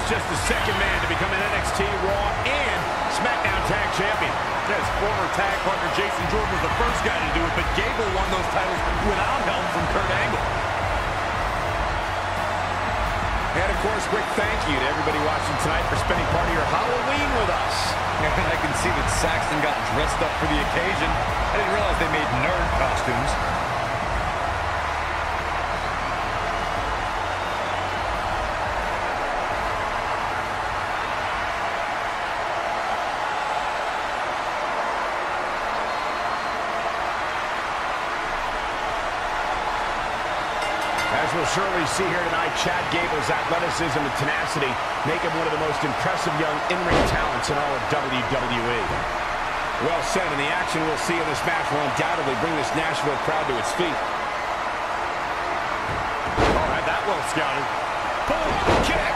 just the second man to become an NXT Raw and SmackDown Tag Champion. His former tag partner Jason Jordan was the first guy to do it, but Gable won those titles without help from Kurt Angle. And of course, quick thank you to everybody watching tonight for spending part of your Halloween with us. And I can see that Saxton got dressed up for the occasion. I didn't realize they made nerd costumes. As we'll surely see here tonight, Chad Gable's athleticism and tenacity make him one of the most impressive young in-ring talents in all of WWE. Well said, and the action we'll see in this match will undoubtedly bring this Nashville crowd to its feet. All right, that well scouted. Boom, kick!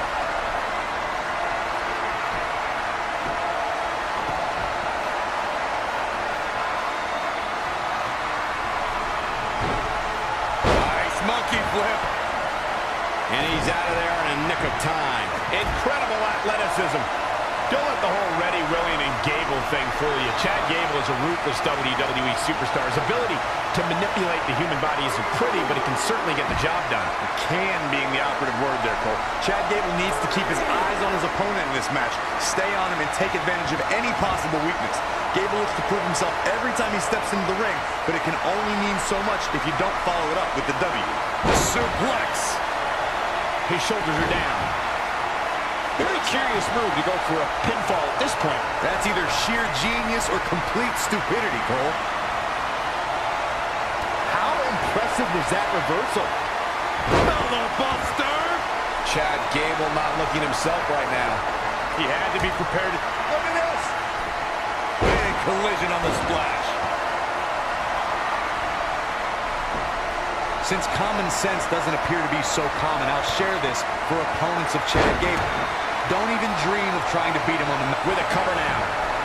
Monkey flip. And he's out of there in a nick of time. Incredible athleticism. Don't let the whole Ready, William, and Gable thing fool you. Chad Gable is a ruthless WWE superstar. His ability to manipulate the human body isn't pretty, but it can certainly get the job done. Can being the operative word there, Cole. Chad Gable needs to keep his eyes on his opponent in this match. Stay on him and take advantage of any possible weakness. Gable looks to prove himself every time he steps into the ring, but it can only mean so much if you don't follow it up with the W. Suplex. His shoulders are down. Very curious move to go for a pinfall at this point. That's either sheer genius or complete stupidity, Cole. How impressive was that reversal? Bellow Buster! Chad Gable not looking himself right now. He had to be prepared. Look at this! Big collision on the splash. Since common sense doesn't appear to be so common, I'll share this for opponents of Chad Gable. Don't even dream of trying to beat him on the mat. With a cover now.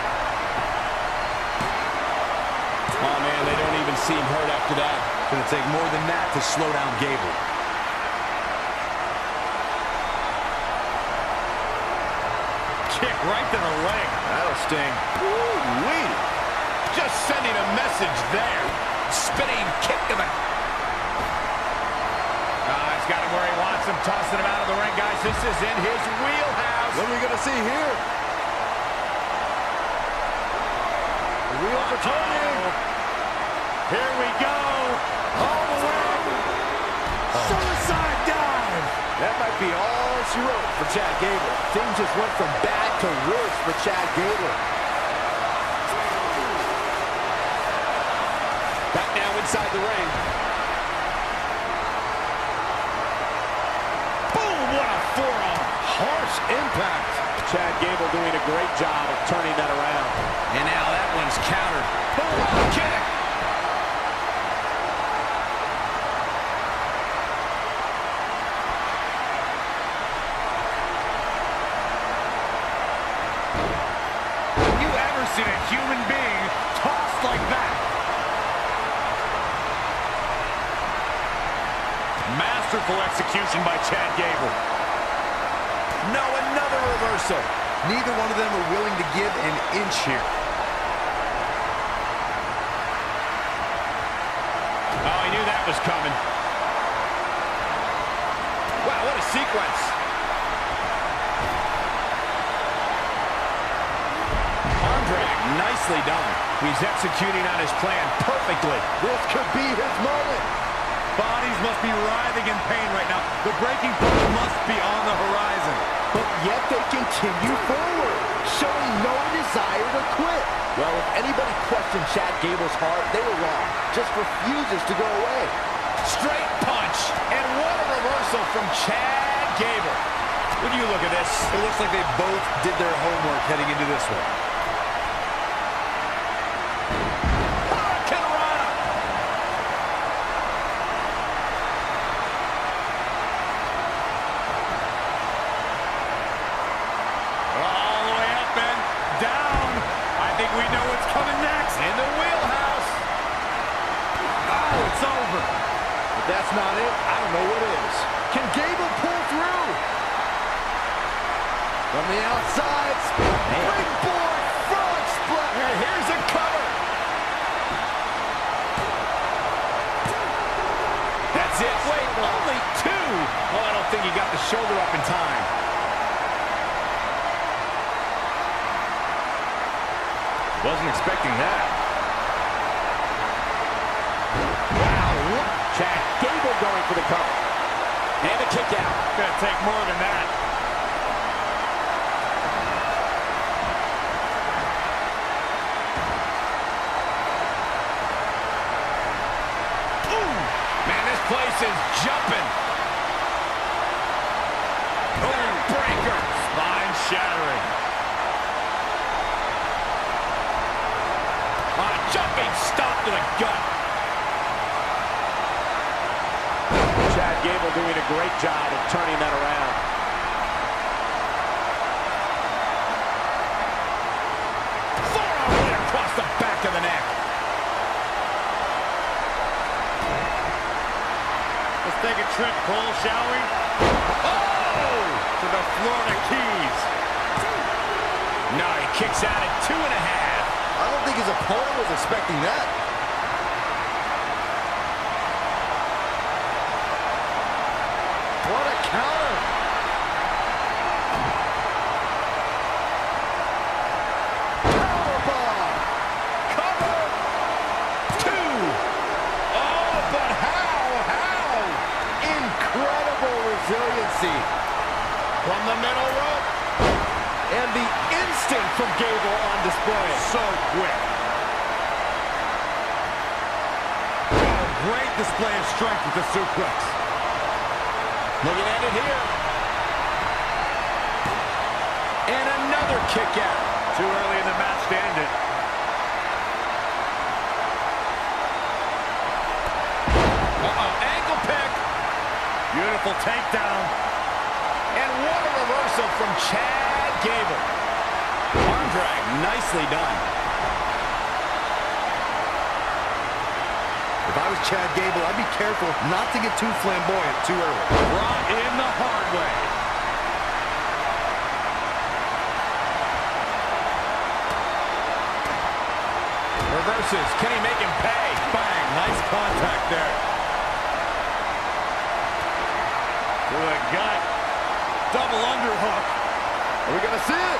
Oh, man, they don't even seem hurt after that. It's going to take more than that to slow down Gable. Kick right to the leg. That'll sting. Woo-wee. Just sending a message there. Spinning kick to the... He's got him where he wants him, tossing him out of the ring, guys. This is in his wheelhouse. What are we going to see here? The wheel for turning. Here we go. All the way. Suicide dive. That might be all she wrote for Chad Gable. Things just went from bad to worse for Chad Gable. Back now inside the ring. What a forearm. Harsh impact. Chad Gable doing a great job of turning that around. And now that one's countered. Boom, kick. Have you ever seen a human being tossed like that? Masterful execution by Chad Gable. No, another reversal. Neither one of them are willing to give an inch here. Oh, he knew that was coming. Wow, what a sequence. Arm drag, nicely done. He's executing on his plan perfectly. This could be his moment. Bodies must be writhing in pain right now. The breaking point must be on the horizon. But yet they continue forward, showing no desire to quit. Well, if anybody questioned Chad Gable's heart, they were wrong. Just refuses to go away. Straight punch. And what a reversal from Chad Gable. When you look at this, it looks like they both did their homework heading into this one. We know what's coming next. In the wheelhouse. Oh, it's over. If that's not it, I don't know what is. Can Gable pull through? From the outside, springboard frog splash. And here's a cover. That's it. Wait, only two. Oh, I don't think he got the shoulder up in time. Wasn't expecting that. Wow. Chad Gable going for the cover. And a kick out. Gonna take more than that. Ooh. Man, this place is jumping. Boom, breaker. Spine shattering. A jumping stop to the gut. Chad Gable doing a great job of turning that around. Forearm right across the back of the neck. Let's take a trip, Cole, shall we? Oh! To the Florida Keys. No, he kicks out at 2.5. I don't think his opponent was expecting that. What a counter. Powerbomb. Cover. 2. Oh, but how? Incredible resiliency. From the middle rope. And the instinct from Gable on display. So quick. Oh, great display of strength with the suplex. Looking at it here. And another kick out. Too early in the match to end it. Uh-oh, ankle pick. Beautiful takedown. And what a reversal from Chad Gable. Arm drag, nicely done. If I was Chad Gable, I'd be careful not to get too flamboyant too early. Brought in the hard way. Reverses. Can he make him pay? Bang. Nice contact there. To the gut. Double underhook. Are we going to see it?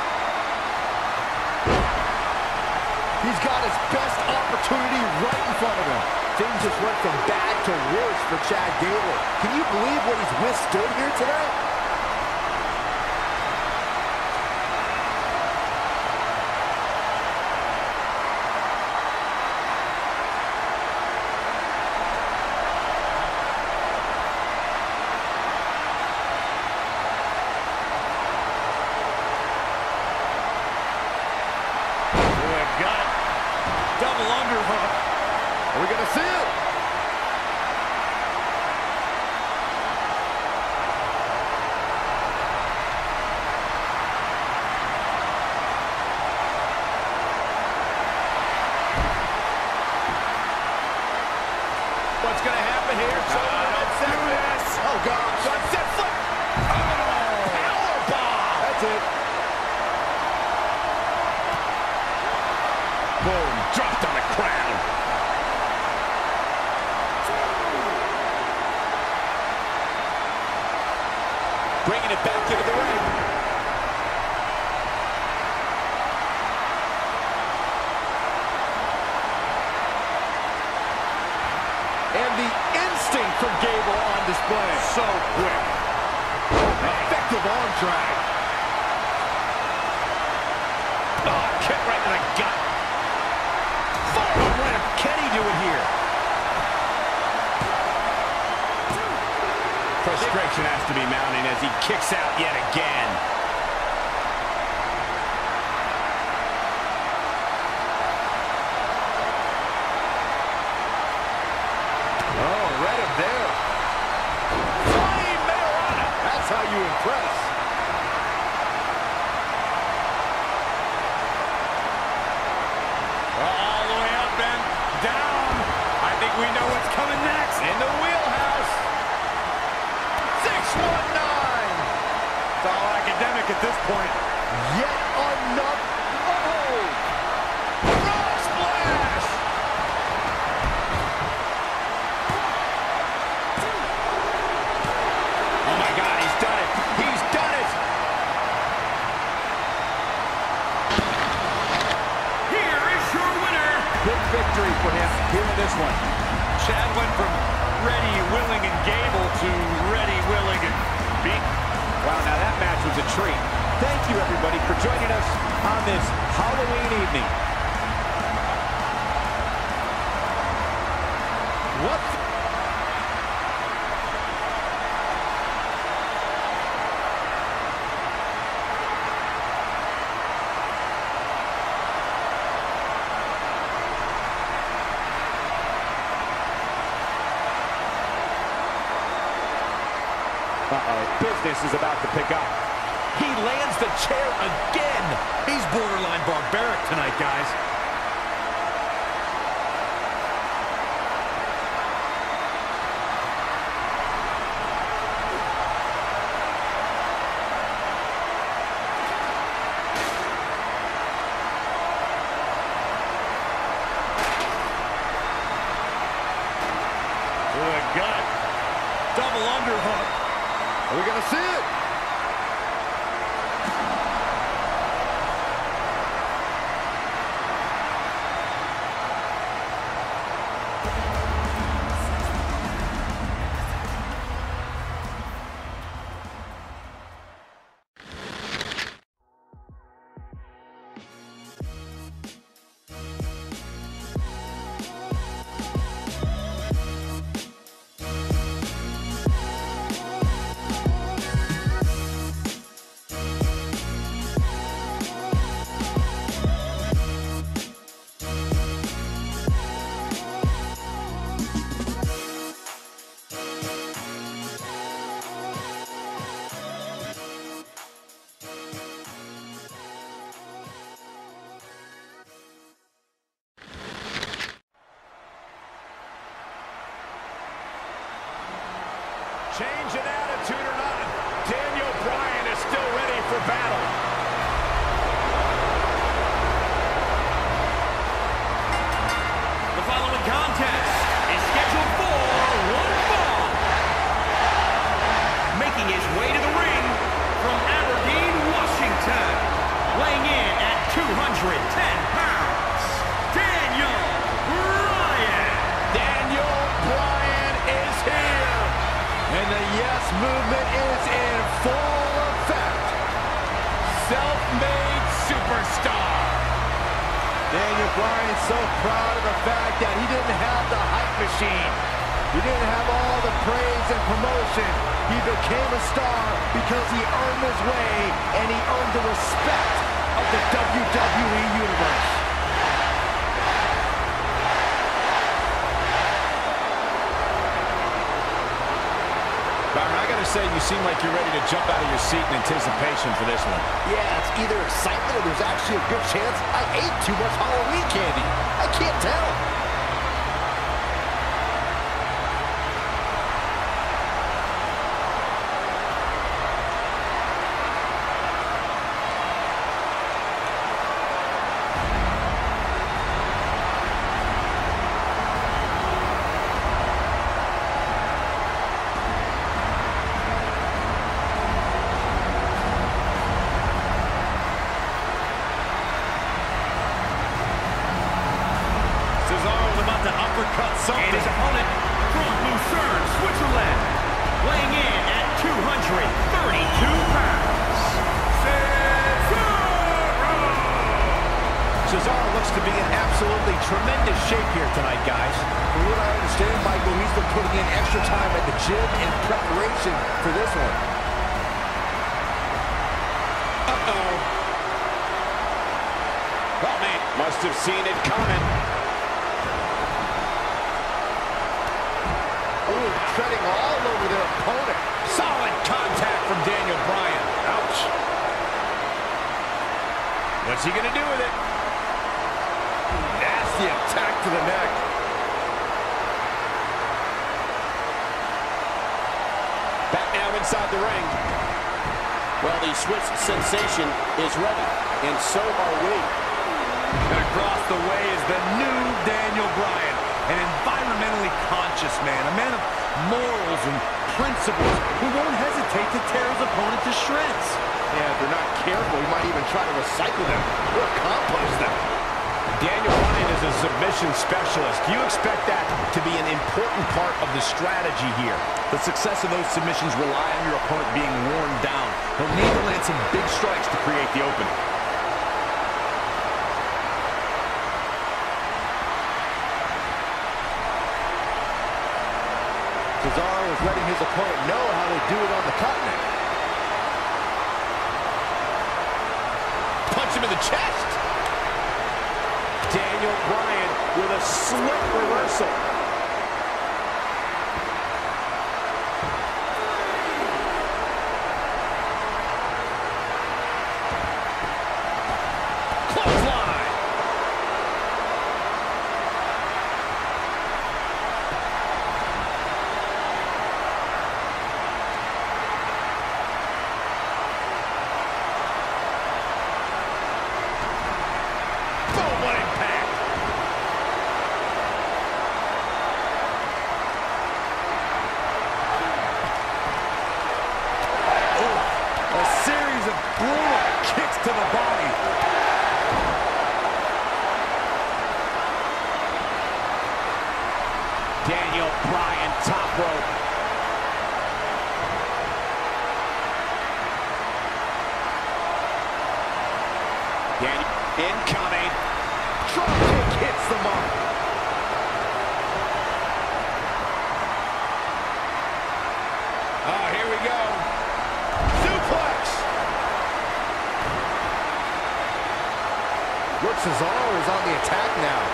He's got his best opportunity right in front of him. Things just went from bad to worse for Chad Gable. Can you believe what he's withstood here tonight? Double underhook. Are we going to see it? What's going to happen here? Oh, God. Sunset flip. Oh, powerbomb. That's it. Boom. Dropped on the crown. Bringing it back into the ring. And the instinct from Gable on display. So quick. Effective arm drag. Oh, kick right to the gut. Forearm right. Can he do it here? Frustration has to be mounting as he kicks out yet again. Oh, read him there. Flying Mayorana. That's how you impress. All the way up and down. I think we know what's coming next. In the wheelhouse. 619. It's all academic at this point. Yet another. Oh! Frog splash! Oh my God, he's done it. He's done it. Here is your winner. Big victory for him here in this one. Chad went from ready, willing, and Gable to ready, willing, and beat. Wow, now that match was a treat. Thank you, everybody, for joining us on this Halloween evening. What? Business is about to pick up. He lands the chair again. He's borderline barbaric tonight, guys. To the gut. Double underhook. Are we going to see it? Change in attitude or not, Daniel Bryan is still ready for battle. The following contest is scheduled for one fall. Making his way to the ring from Aberdeen, Washington. Weighing in at 210 pounds, Daniel Bryan. Daniel Bryan is here. And the yes movement is in full effect. Self-made superstar. Daniel Bryan so proud of the fact that he didn't have the hype machine. He didn't have all the praise and promotion. He became a star because he earned his way and he earned the respect of the WWE Universe. Byron, I gotta say, you seem like you're ready to jump out of your seat in anticipation for this one. Yeah, it's either excitement or there's actually a good chance I ate too much Halloween candy. I can't tell. And his opponent from Lucerne, Switzerland, weighing in at 232 pounds, Cesaro! Cesaro looks to be in absolutely tremendous shape here tonight, guys. From what I understand, Michael, he's been putting in extra time at the gym in preparation for this one. Uh-oh. Oh, man, must have seen it coming. Ooh, treading all over their opponent. Solid contact from Daniel Bryan. Ouch. What's he going to do with it? Nasty attack to the neck. Back now inside the ring. Well, the Swiss sensation is ready, and so are we. And across the way is the new Daniel Bryan, an environmentally conscious man, a man of morals and principles who won't hesitate to tear his opponent to shreds. Yeah, if they're not careful, he might even try to recycle them or compost them. Daniel Bryan is a submission specialist. Do you expect that to be an important part of the strategy here? The success of those submissions rely on your opponent being worn down. He'll need to land some big strikes to create the opening. Cesaro is letting his opponent know how to do it on the continent. Punch him in the chest. Daniel Bryan with a slick reversal. Clothesline. Boom, what impact. A series of brutal kicks to the body. Daniel Bryan, top rope. Daniel incoming. Drop kick hits the mark. Oh, here we go. Suplex. Look, Cesaro is on the attack now.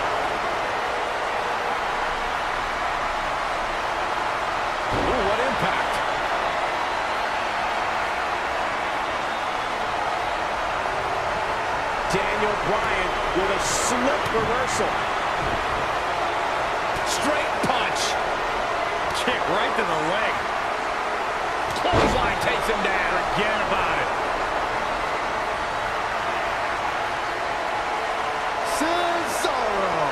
Ooh, what impact. Daniel Bryan with a slick reversal. Straight punch. Kick right to the leg. Clothesline takes him down. Forget about it. Cesaro.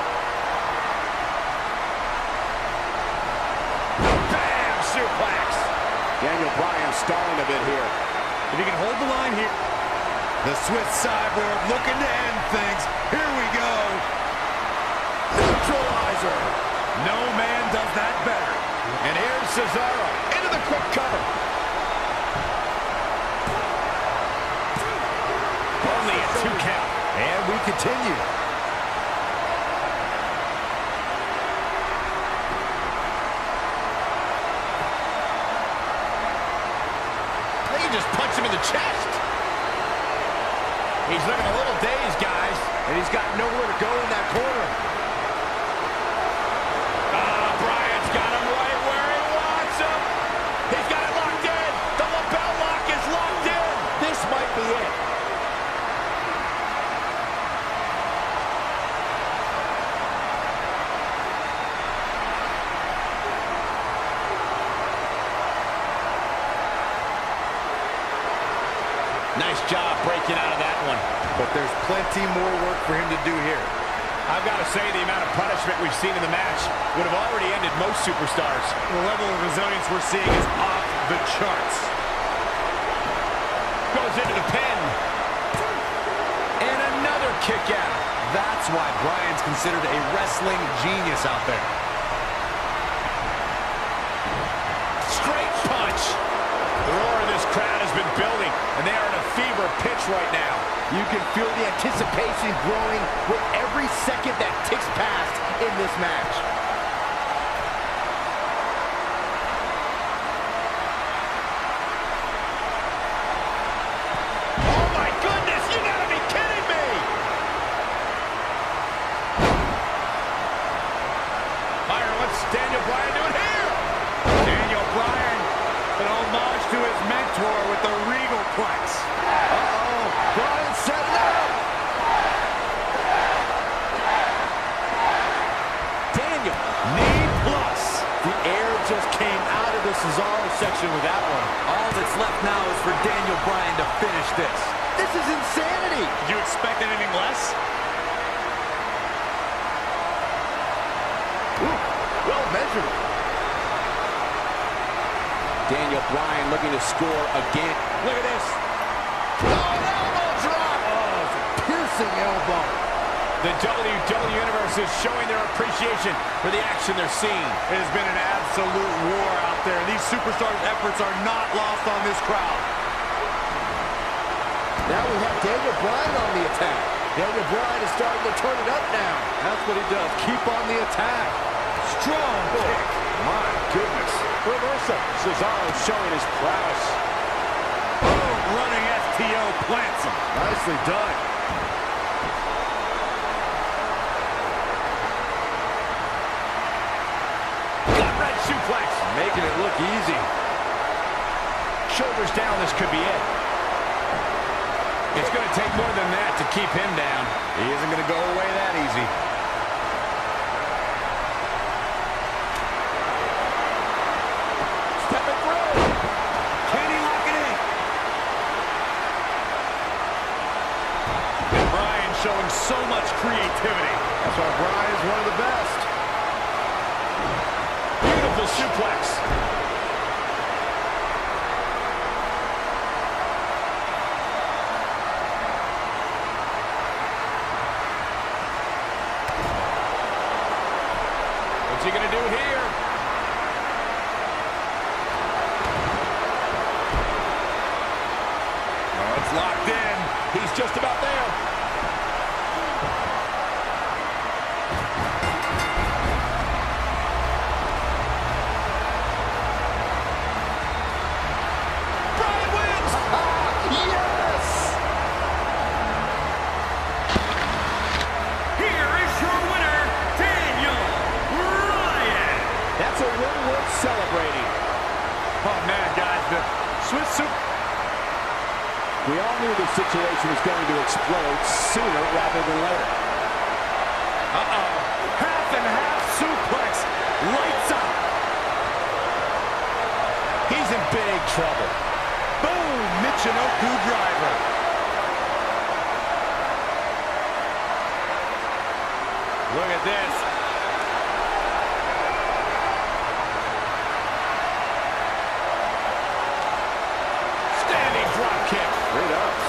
Bam! Suplex. Daniel Bryan stalling a bit here. If he can hold the line here. The Swiss Cyborg looking to end things. Here we go. Neutralizer. No man does that better. And here's Cesaro into the quick cover. Only a 2 count. And we continue. They can just punch him in the chest. He's looking a little dazed, guys. And he's got nowhere to go in that corner. Bryan's got him right where he wants him. He's got it locked in. The lapel lock is locked in. This might be it. Nice job breaking out of that one. But there's plenty more work for him to do here. I've got to say, the amount of punishment we've seen in the match would have already ended most superstars. The level of resilience we're seeing is off the charts. Goes into the pin. And another kick out. That's why Bryan's considered a wrestling genius out there. Straight punch. The roar of this crowd has been building, and they are in a fever pitch right now. You can feel the anticipation growing with every second that ticks past in this match. Oh my goodness, you gotta be kidding me! Byron, what's Daniel Bryan doing here? Daniel Bryan, an homage to his mentor with the Regal Plex. Uh-oh, Bryan set it up. Daniel measured. Daniel Bryan looking to score again. Look at this. Oh, an elbow drop. Oh, it's a piercing elbow. The WWE Universe is showing their appreciation for the action they're seeing. It has been an absolute war out there. These superstars' efforts are not lost on this crowd. Now we have Daniel Bryan on the attack. Daniel Bryan is starting to turn it up now. That's what he does. Keep on the attack. Strong kick. My goodness. Reversal. Cesaro showing his prowess. Oh, running FTO plants him. Nicely done. Gut-wrench suplex. Making it look easy. Shoulders down, this could be it. It's going to take more than that to keep him down. He isn't going to go away that easy. Stepping through. Can he lock it in? And Bryan showing so much creativity. That's why Bryan is one of the best. Beautiful suplex. What's he going to do here? Oh, it's locked in. He's just about there. Bryan wins! Yes! Here is your winner, Daniel Bryan. That's a win worth celebrating. Oh, man, guys, the Swiss Super... We all knew the situation was going to explode sooner rather than later. Uh-oh. Half and half suplex. Lights up. He's in big trouble. Boom. Michinoku driver. Look at this. Standing drop kick. Great ups.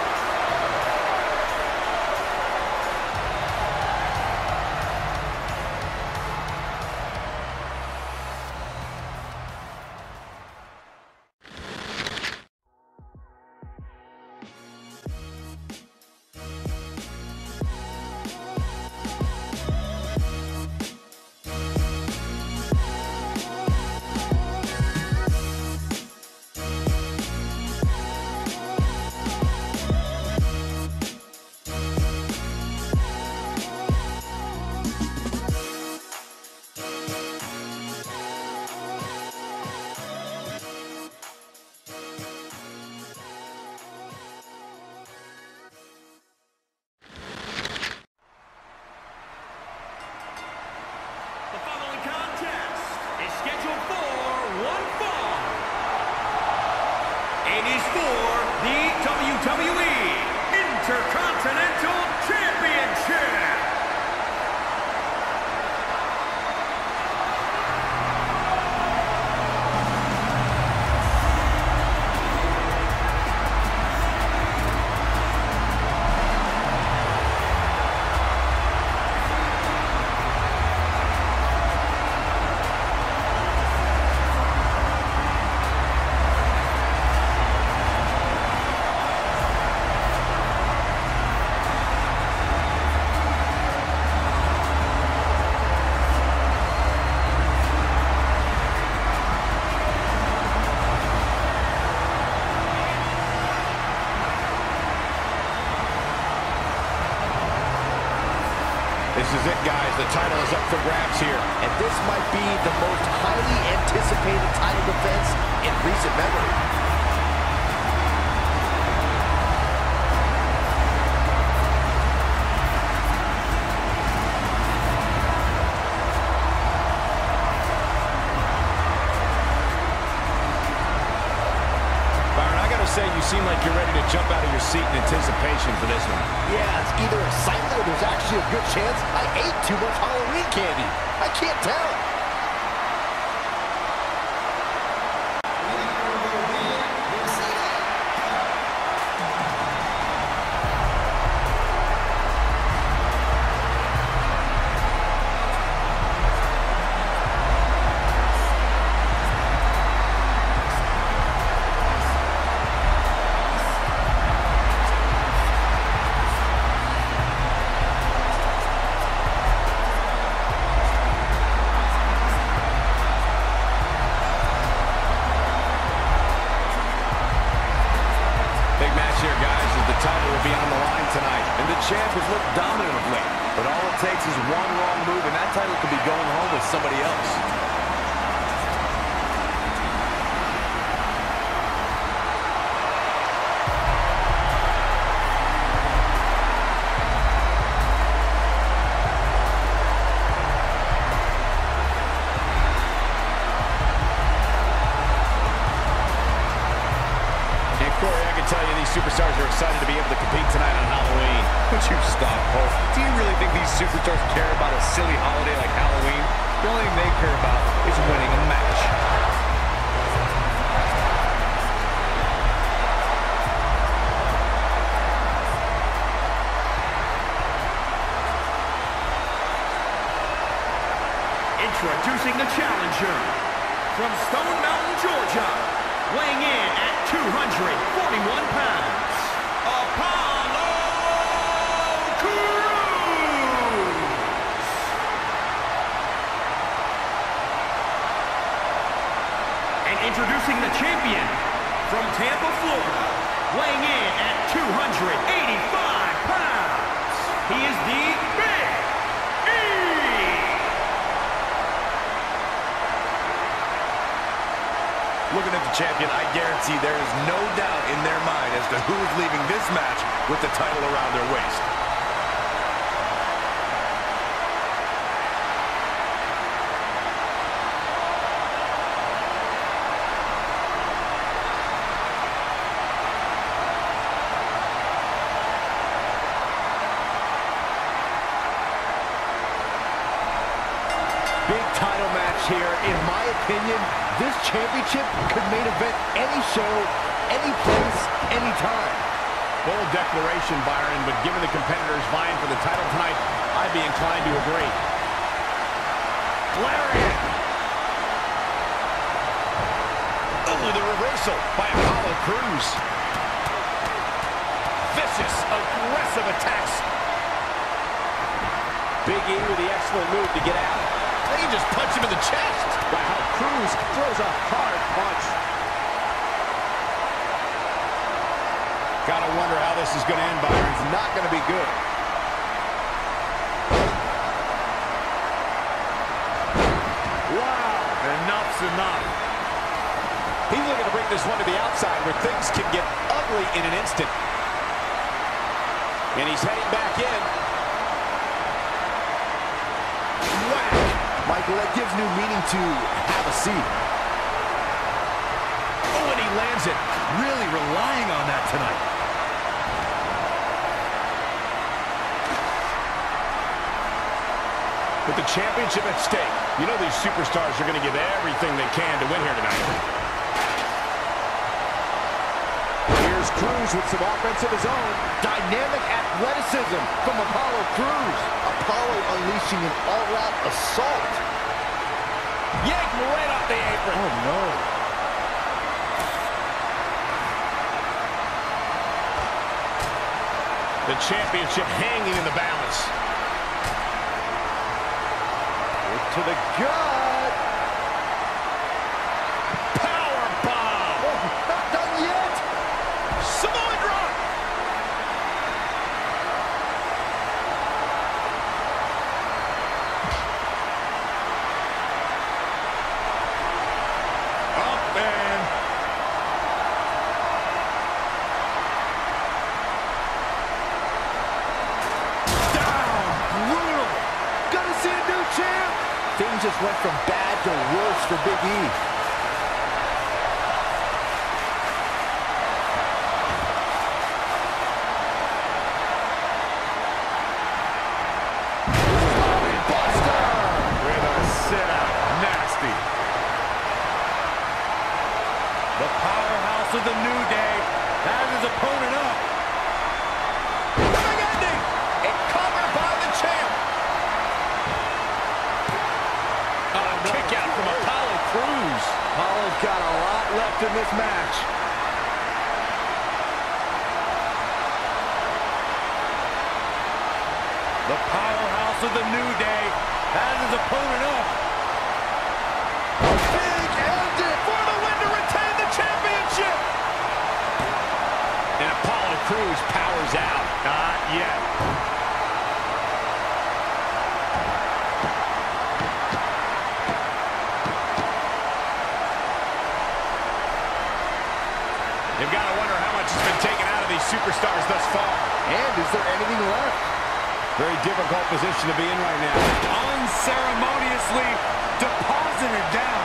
The following contest is scheduled for one fall. It is for the WWE Intercontinental Championship. This is it, guys. The title is up for grabs here. And this might be the most highly anticipated title defense in recent memory. Say you seem like you're ready to jump out of your seat in anticipation for this one. Yeah, it's either excitement or there's actually a good chance I ate too much Halloween candy. I can't tell. champ has looked dominant of late, but all it takes is one wrong move, and that title could be going home with somebody else. Superstars are excited to be able to compete tonight on Halloween. Would you stop, Cole? Do you really think these superstars care about a silly holiday like Halloween? The only thing they care about is winning a match. Introducing the challenger from Stone Mountain, Georgia, weighing in at 241 pounds, Apollo Crews! And introducing the champion from Tampa, Florida, weighing in at 285 pounds, he is the Big E! Looking at the champion, I guarantee there is no doubt in their mind as to who is leaving this match with the title around their waist. Big title match here. In my opinion, this championship could main event any show, any place, any time. Bold declaration, Byron, but given the competitors vying for the title tonight, I'd be inclined to agree. Lariat! Ooh, the reversal by Apollo Crews. Vicious, aggressive attacks. Big E with the excellent move to get out. He just punched him in the chest. Wow, Crews throws a hard punch. Gotta wonder how this is going to end, Byron. It's not going to be good. Wow, enough's enough. He's looking to bring this one to the outside where things can get ugly in an instant. And he's heading back in. Michael, that gives new meaning to have a seat. Oh, and he lands it. Really relying on that tonight. With the championship at stake, you know these superstars are going to give everything they can to win here tonight. Here's Crews with some offense of his own. Dynamic athleticism from Apollo Crews. Apollo unleashing an all-out assault. Yanked right off the apron. Oh, no. The championship hanging in the balance. To the gut. Power bomb. Oh, not done yet. Samoa drop. Up and Down. Brutal. Gonna see a new champ. Things just went from bad to worse for Big E. Buster with a sit-out. Nasty. The powerhouse of the New Day has his opponent up. big ending. And covered by the champ. Kick out from Apollo Crews. Apollo's got a lot left in this match. The powerhouse of the New Day has his opponent up. Big ending For the win to retain the championship. And Apollo Crews powers out. Not yet. there anything left? Very difficult position to be in right now. Unceremoniously deposited down.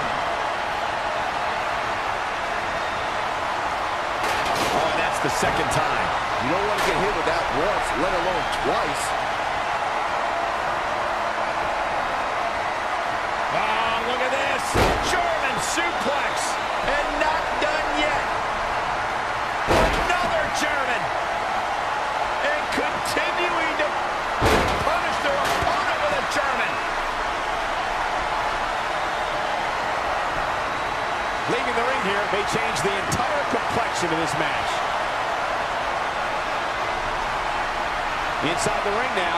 Oh, and that's the second time. You don't want to get hit with that once, let alone twice. Oh, look at this. German suplex. And not done yet. Another German. And continuing to punish their opponent with a German. Leaving the ring here may change the entire complexion of this match. Inside the ring now.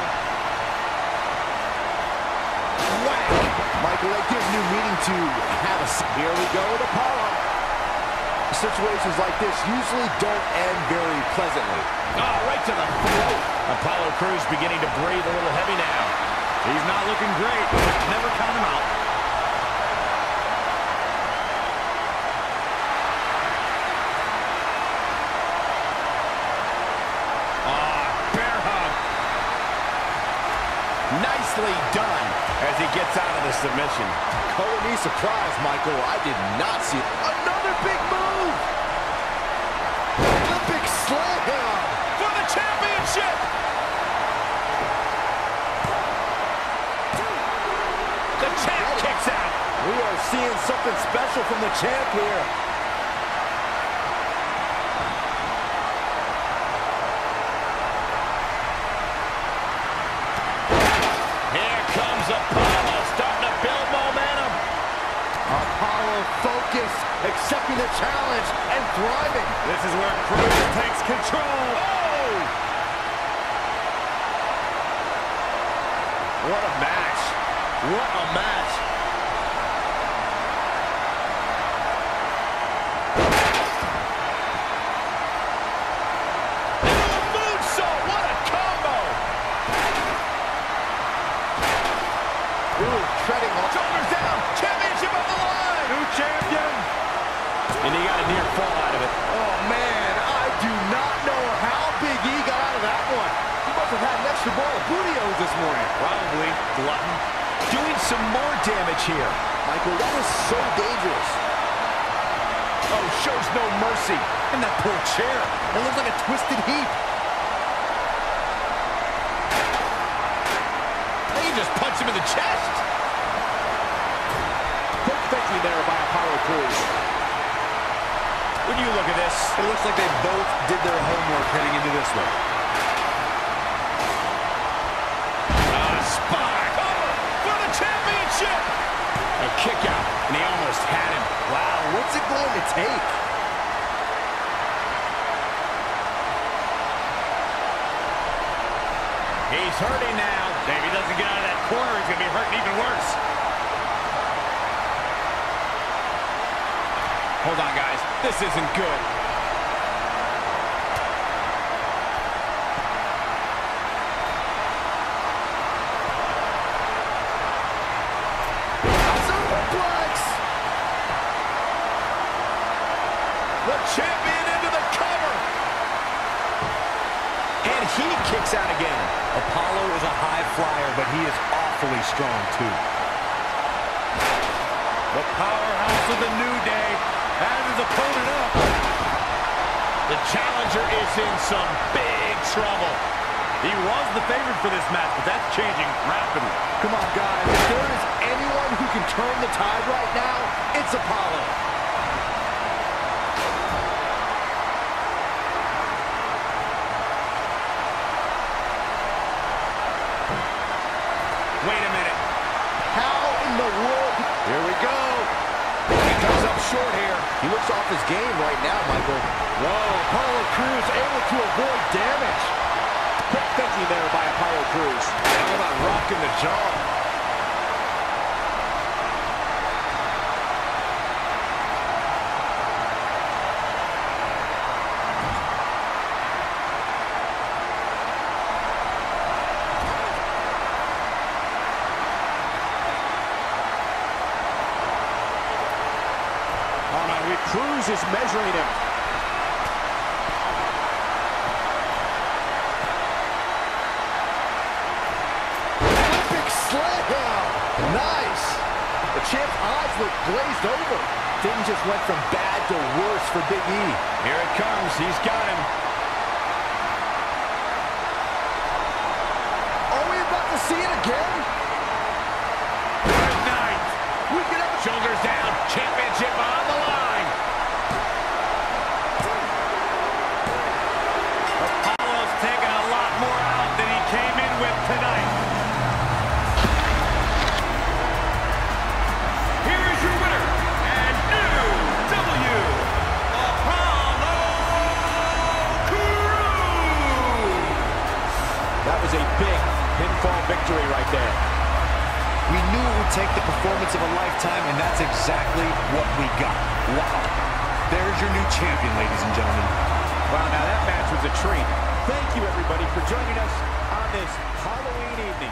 Whack! Michael, that gives new meaning to have a... Here we go with Apollo. Situations like this usually don't end very pleasantly. Oh, right to the throat. Apollo Crews beginning to breathe a little heavy now. He's not looking great. Never count him out. Nicely done as he gets out of the submission. Color me surprised, Michael. I did not see it. Another big move! Olympic slam For the championship! The champ kicks out. We are seeing something special from the champ here. Apollo starting to build momentum. Apollo focused, accepting the challenge, and thriving. This is where Crews takes control. Oh! What a match. What a match. Into a moonsault. What a combo. Ooh, treading on. Shoulders down. Championship on the line. New champion. And he got a near fall out of it. Oh, man, I do not know how Big E got out of that one. He must have had an extra bowl of Booty-O's this morning. Probably. Glutton. Doing some more damage here. Michael, that is so dangerous. Oh, shows no mercy. And that poor chair. It looks like a twisted heap. He just punched him in the chest. Quick thinking there by Apollo Crews. When you look at this, It looks like they both did their homework heading into this one. spot cover for the championship. A kick out, and he almost had him. Wow, what's it going to take? He's hurting now. If he doesn't get out of that corner, he's going to be hurting even worse. Hold on, guys. This isn't good. Superplex! The champion into the cover. And he kicks out again. Apollo is a high flyer, but he is awfully strong, too. The powerhouse of the New Day has his opponent up. The challenger is in some big trouble. He was the favorite for this match, but that's changing rapidly. Come on, guys. If there is anyone who can turn the tide right now, it's Apollo. Wait a minute. How in the world? Here we go. He comes up short here. He looks off his game right now, Michael. Whoa, Apollo Crews able to avoid damage. Quick thinking there by Apollo Crews. How about rocking the jaw? Crews is measuring him. The champ's eyes look glazed over. Things just went from bad to worse for Big E. Here it comes. He's got him. Are we about to see it again? Good night. We get up. Shoulders down. Championship on the line. Apollo's taking a lot more out than he came in with tonight. Here is your winner, and new Apollo Crews. That was a big pinfall victory right there. We knew it would take the performance of a lifetime, and that's exactly what we got. Wow. There's your new champion, ladies and gentlemen. Wow, now that match was a treat. Thank you, everybody, for joining us on this Halloween evening.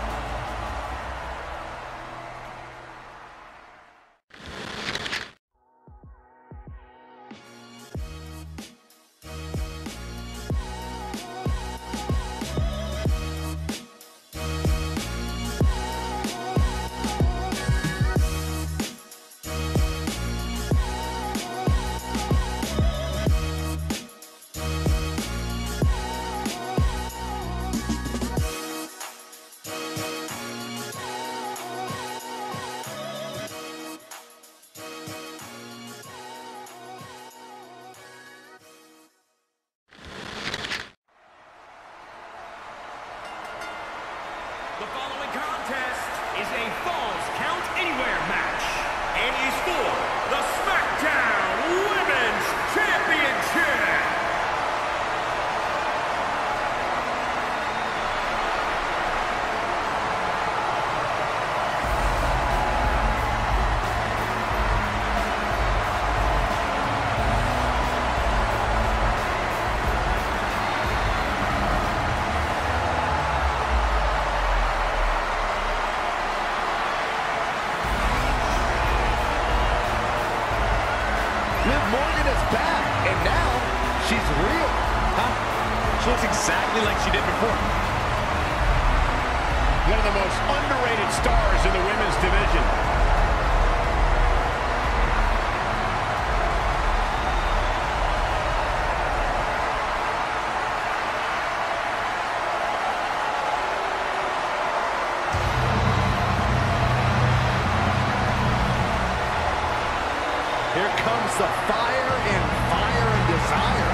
The following contest is a Falls Count Anywhere match and is for the SmackDown Women's Championship. Liv Morgan is back, and now she's real. Huh? She looks exactly like she did before. One of the most underrated stars in the women's division. Here comes the fire and desire.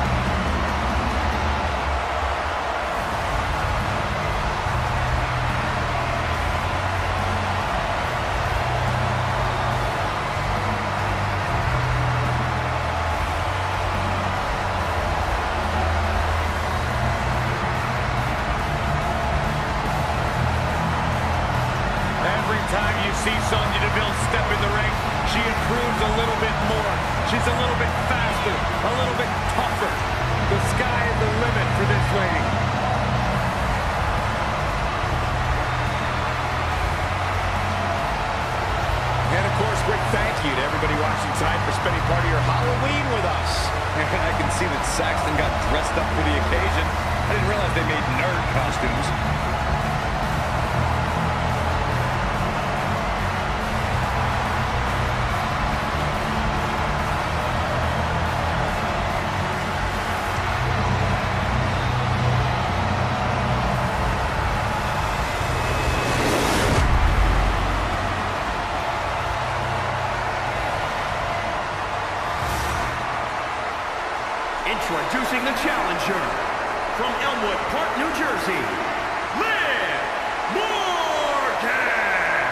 Every time you see Sonya Deville step in the ring, she improves a little bit more. She's a little bit faster, a little bit tougher. The sky is the limit for this lady. And of course, big thank you to everybody watching tonight for spending part of your Halloween with us. And I can see that Saxton got dressed up for the occasion. I didn't realize they made nerd costumes. Introducing the challenger from Elmwood Park, New Jersey, Liv Morgan.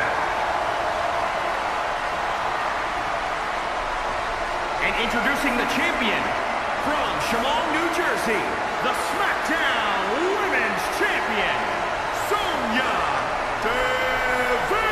And introducing the champion from Chemung, New Jersey, the SmackDown Women's Champion, Sonya Deville.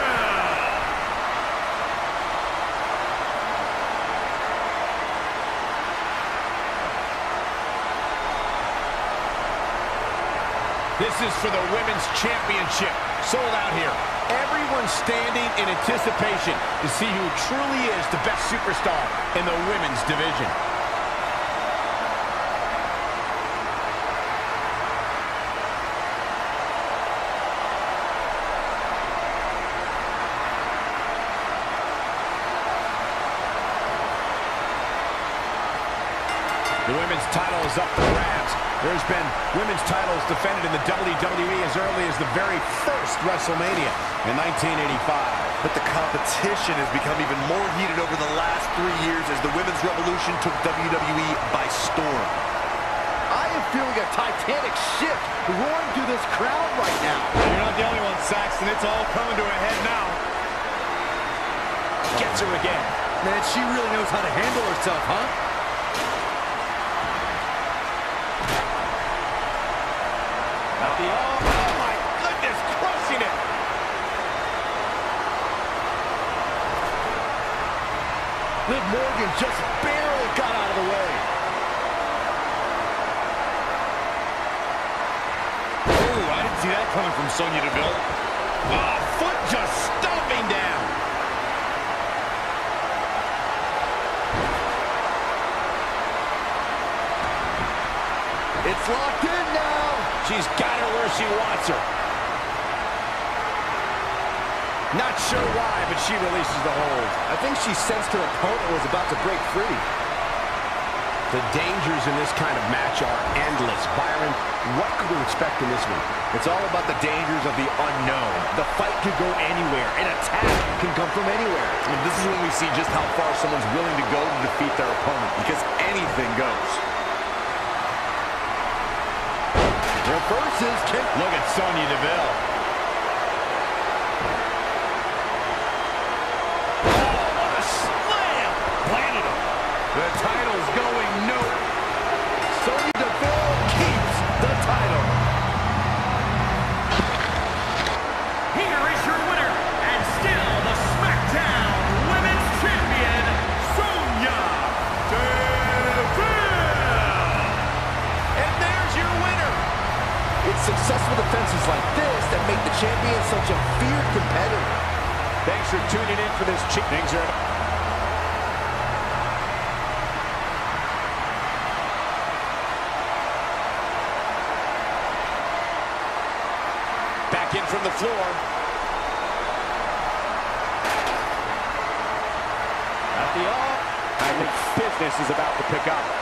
This is for the Women's Championship. Sold out here. Everyone standing in anticipation to see who truly is the best superstar in the women's division. women's title is up for grabs. There's been women's titles defended in the WWE as early as the very first WrestleMania in 1985. But the competition has become even more heated over the last 3 years as the women's revolution took WWE by storm. I am feeling a titanic shift roaring through this crowd right now. You're not the only one, Saxton. It's all coming to a head now. Gets her again. Man, she really knows how to handle herself, huh? Oh my goodness, crushing it. Liv Morgan just barely got out of the way. Ooh, I didn't see that coming from Sonya Deville. Oh, foot just stomping down. It's locked in now. She's got her where she wants her. Not sure why, but she releases the hold. I think she sensed her opponent was about to break free. The dangers in this kind of match are endless. Byron, what could we expect in this one? It's all about the dangers of the unknown. The fight could go anywhere. An attack can come from anywhere. And this is when we see just how far someone's willing to go to defeat their opponent, because anything goes. Reverses kick. Look at Sonya Deville. Oh, what a slam! Planted him. The title's going nowhere. Sonya Deville keeps the title. Here is your winner, and still the SmackDown Women's Champion, Sonya Deville. And there's your winner. It's successful defenses like this that make the champion such a feared competitor. Thanks for tuning in for this. Things are back in from the floor. at the off. I think business is about to pick up.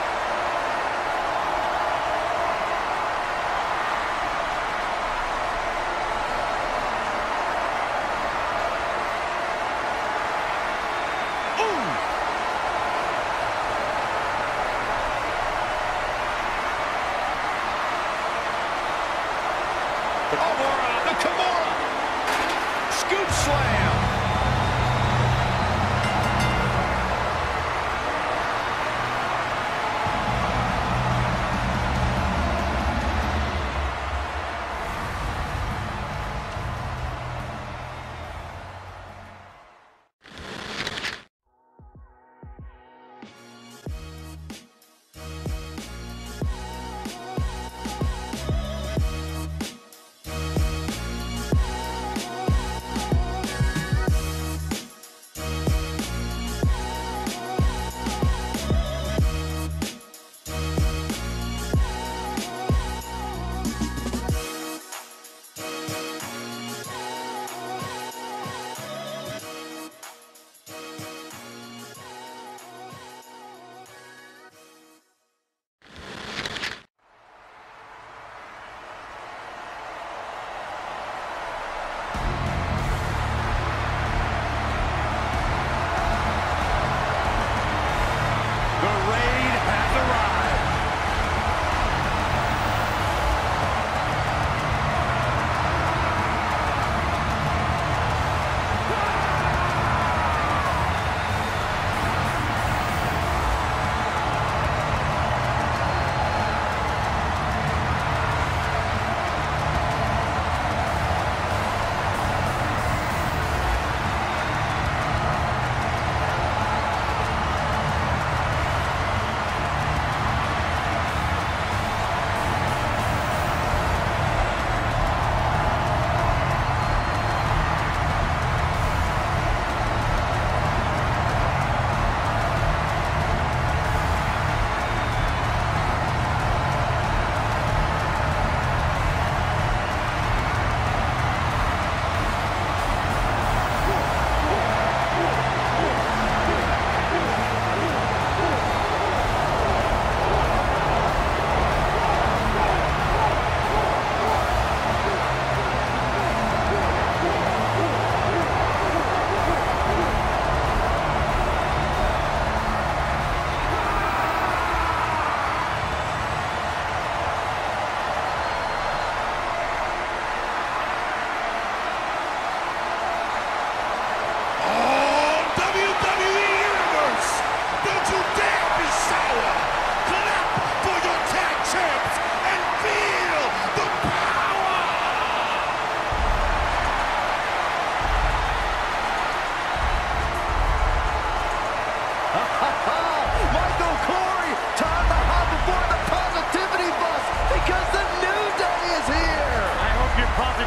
The Kimura. Scoop slam.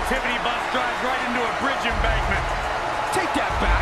positivity bus drives right into a bridge embankment. Take that back.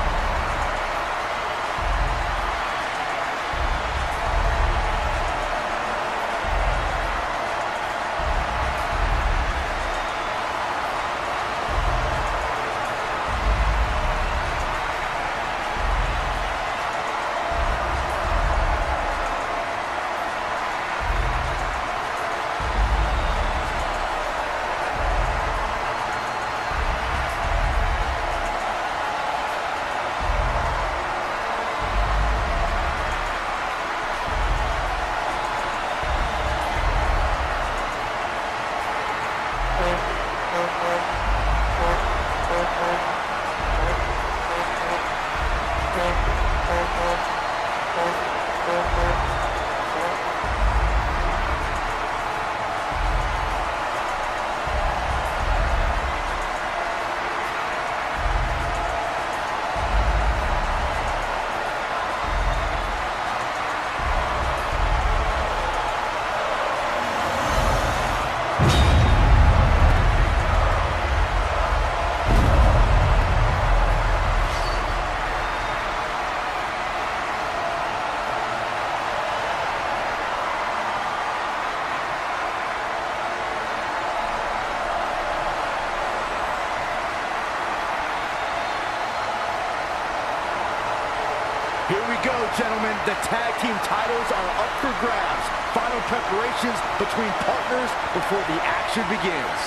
Here we go, gentlemen. The tag team titles are up for grabs. Final preparations between partners before the action begins.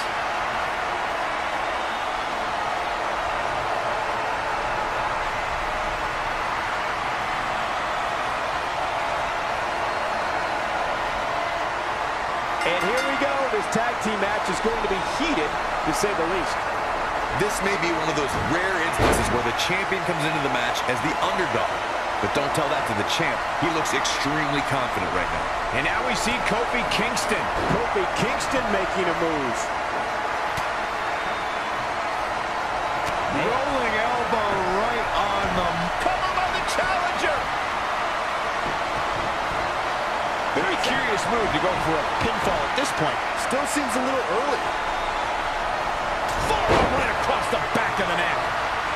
And here we go. This tag team match is going to be heated, to say the least. This may be one of those rare instances where the champion comes into the match as the underdog. But don't tell that to the champ. He looks extremely confident right now. And now we see Kofi Kingston. Kofi Kingston making a move. Rolling elbow right on the Cover by the challenger. Very curious move to go for a pinfall at this point. Still seems a little early. Forearm right across the back of the neck.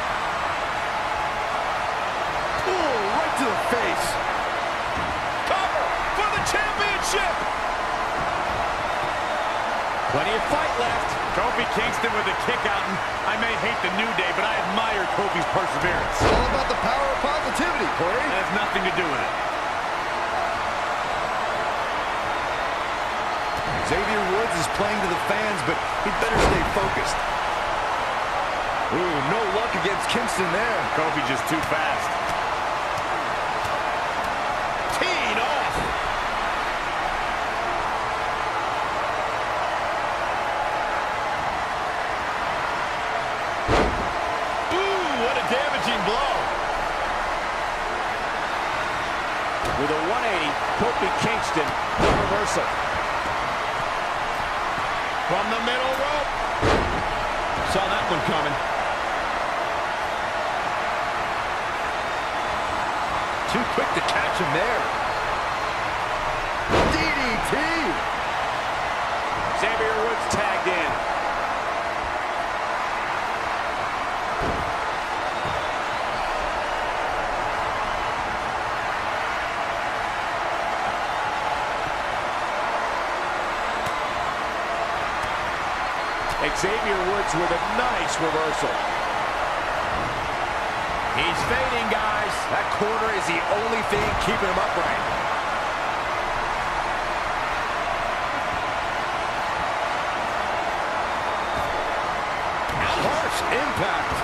To the face. Cover for the championship. Plenty of fight left. Kofi Kingston with a kick out. And I may hate the New Day, but I admire Kofi's perseverance. It's all about the power of positivity, Corey. That has nothing to do with it. Xavier Woods is playing to the fans, but he'd better stay focused. Ooh, no luck against Kingston there. Kofi just too fast. With a 180, Kofi Kingston, the reversal. From the middle rope. Saw that one coming. Too quick to catch him there. DDT. Xavier Woods tagged in. Xavier Woods with a nice reversal. He's fading, guys. That corner is the only thing keeping him upright. Harsh impact.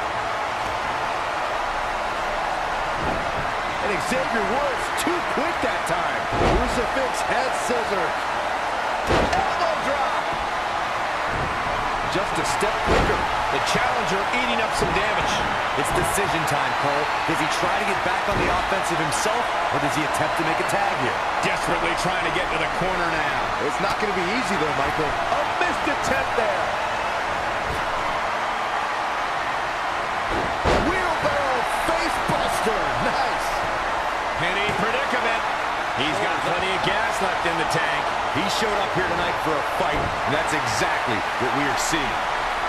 And Xavier Woods too quick that time. Crucifix head scissor. Elbow drop. Just a step quicker. The challenger eating up some damage. It's decision time, Cole. Does he try to get back on the offensive himself, or does he attempt to make a tag here? Desperately trying to get to the corner now. It's not going to be easy though, Michael. A missed attempt there. Wheelbarrow face buster. Nice. Penny predicament. He's got plenty of gas left in the tank. He showed up here tonight for a fight, and that's exactly what we are seeing.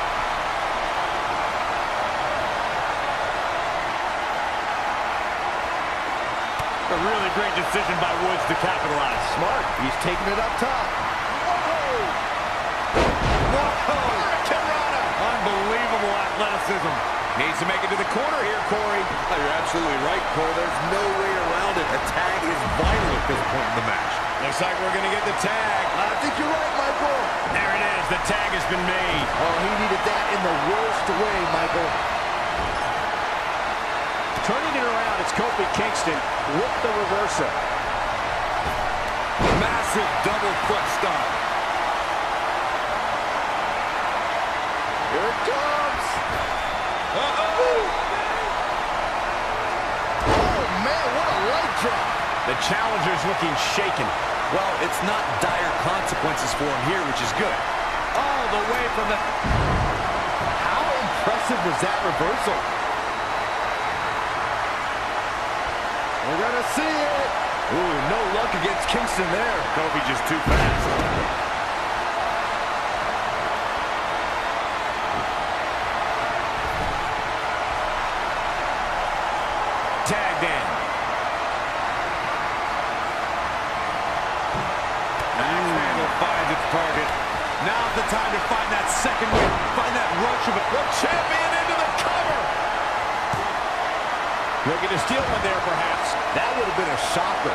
a great decision by Woods to capitalize. Smart. He's taking it up top. Whoa! Hurricanrana! Unbelievable athleticism. Needs to make it to the corner here, Corey. Oh, you're absolutely right, Cole. There's no way around it. A tag is vital at this point in the match. Looks like we're going to get the tag. I think you're right, Michael. There it is. The tag has been made. Oh, he needed that in the worst way, Michael. Turning it around, it's Kofi Kingston with the reversal. Massive double foot stomp. Here it comes. Uh-oh! Oh, man, what a leg drop. The challenger's looking shaken. Well, it's not dire consequences for him here, which is good. All the way from the... How impressive was that reversal? We're going to see it. Ooh, no luck against Kingston there. Kofi just too fast. Tagged in. Axe handle finds its target. Now's the time to find that second win. Find that rush of it. The champion into the cover. Looking to steal one there, perhaps. That would have been a shocker.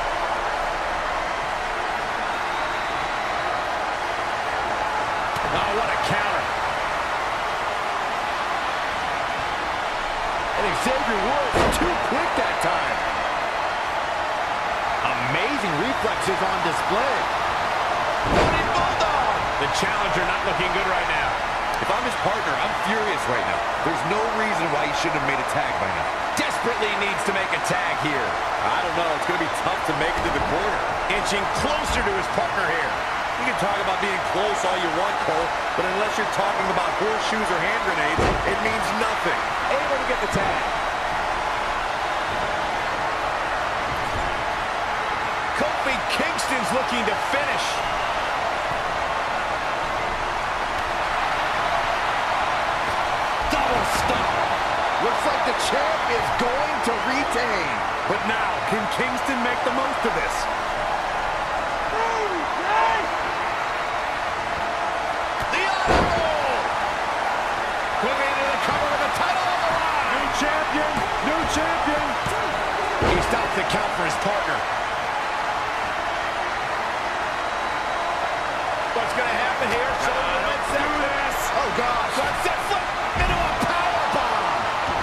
Oh, what a counter. And Xavier Woods too quick that time. Amazing reflexes on display. Running Bulldog. The challenger not looking good right now. If I'm his partner, I'm furious right now. There's no reason why he shouldn't have made a tag by now. Desperately needs to make a tag here. I don't know. It's going to be tough to make it to the corner. Inching closer to his partner here. You can talk about being close all you want, Cole, but unless you're talking about horseshoes or hand grenades, it means nothing. Able to get the tag. Kofi Kingston's looking to finish. Double stomp. Looks like the champ is going to retain. But now, can Kingston make the most of this? The honor roll. Moving into the cover with the title on the line. New champion, new champion. He stops the count for his partner. What's going to happen here? Don't do this. Oh, gosh. Sunset flip into a power bomb.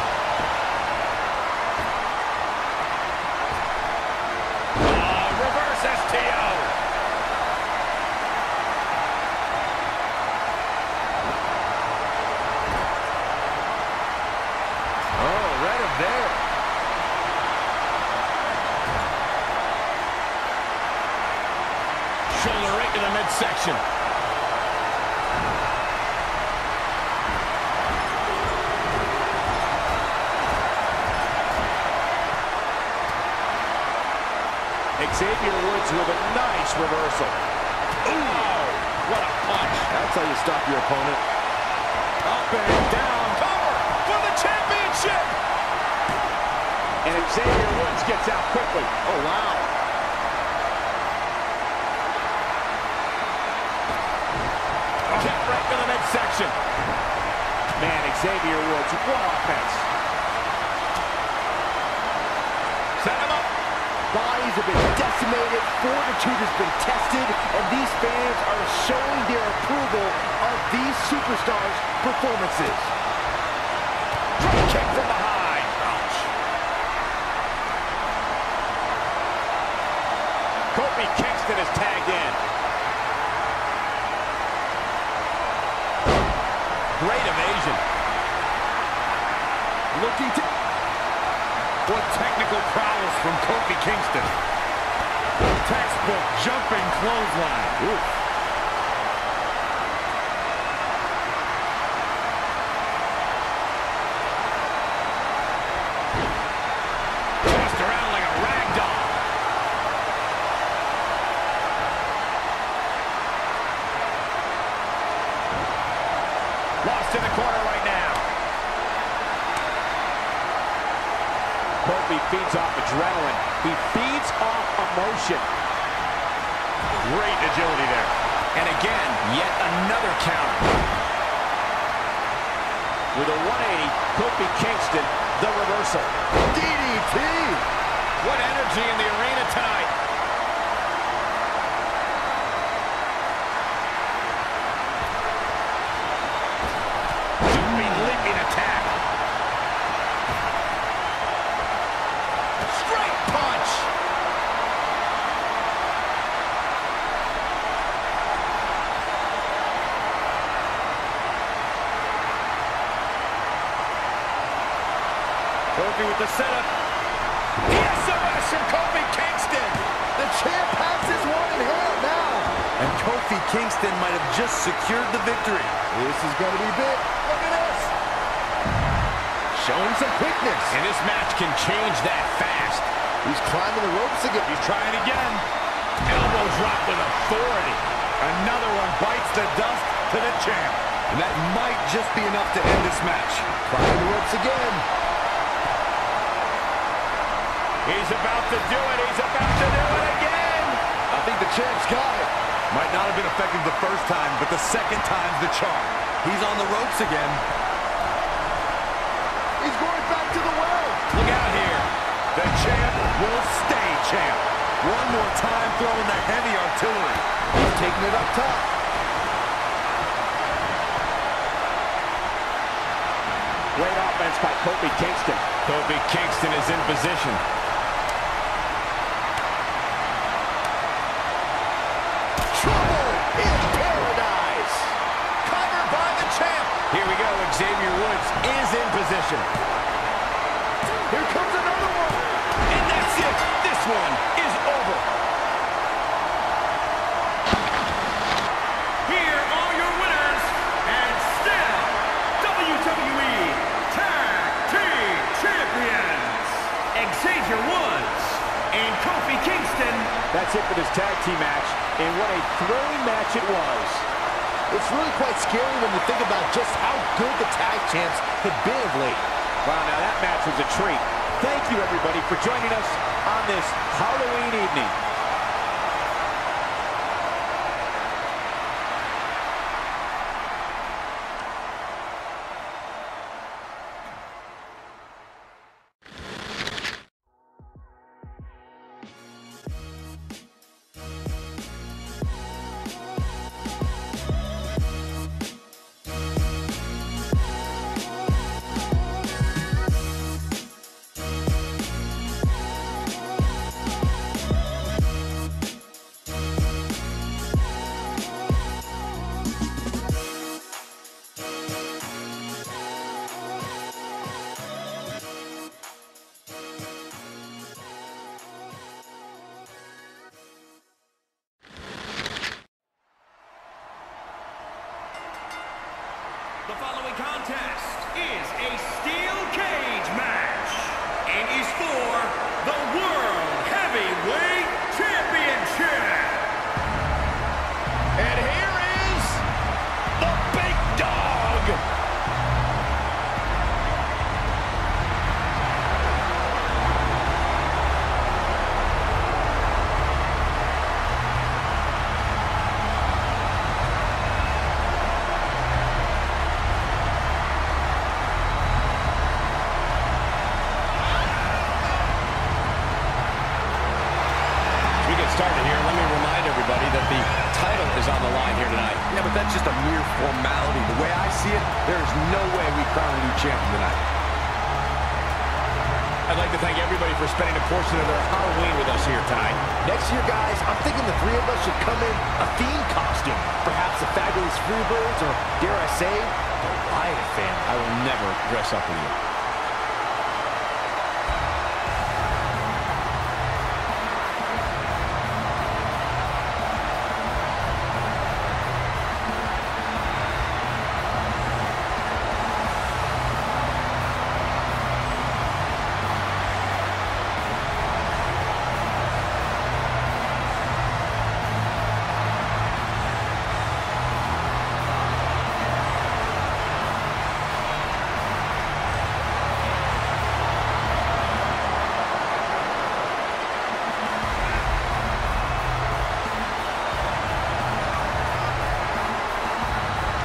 Reverse STO. Oh, read him there. Shoulder right to the midsection. Xavier Woods with a nice reversal. Ooh, what a punch. That's how you stop your opponent. Up and down. Cover for the championship. And Xavier Woods gets out quickly. Oh, wow. Kick right to the midsection. Man, Xavier Woods, what offense. Set him up. Bodies have been decimated, fortitude has been tested, and these fans are showing their approval of these superstars' performances. Drop kick from behind. Ouch. Kofi Kingston is tagged in. Great evasion. Looking to... What technical prowess from Kofi Kingston. Textbook jumping clothesline. Oof. Tossed around like a rag doll. Lost in the corner right now. Kofi feeds off adrenaline. He feeds off emotion. Great agility there. And again, yet another counter. With a 180, Kofi Kingston, the reversal. DDT! What energy in the arena tonight. Leaping attack. Straight punch. Kofi with the setup. Yes, submission, Kofi Kingston. The champ has his one in hand now. And Kofi Kingston might have just secured the victory. This is going to be big. Look at this. Showing some quickness. And this match can change that fast. He's climbing the ropes again. He's trying again. Elbow drop with authority. Another one bites the dust to the champ. And that might just be enough to end this match. Climbing the ropes again. He's about to do it. He's about to do it again. I think the champ's got it. Might not have been effective the first time, but the second time's the charm. He's on the ropes again. He's going back to the well. Look out here. The champ will stay champ. One more time throwing the heavy artillery. He's taking it up top. Great offense by Kofi Kingston. Kofi Kingston is in position. Trouble in paradise. Covered by the champ. Here we go. Xavier Woods is in position. Here comes another one. And that's it. This one is over. Here are your winners, and still WWE Tag Team Champions, Xavier Woods and Kofi Kingston. That's it for this tag team match, and what a thrilling match it was. It's really quite scary when you think about just how good the tag champs have been of late. Wow, now that match was a treat. Thank you, everybody, for joining us on this Halloween evening. The following contest is a steel cage match and is for the World Heavyweight Championship. And here is the big dog. Started here, let me remind everybody that the title is on the line here tonight. Yeah, but that's just a mere formality. The way I see it, there is no way we crown a new champion tonight. I'd like to thank everybody for spending a portion of their Halloween with us here tonight. Next year, guys, I'm thinking the three of us should come in a theme costume. Perhaps the Fabulous Freebirds, or dare I say, the Wyatt family. I will never dress up with you.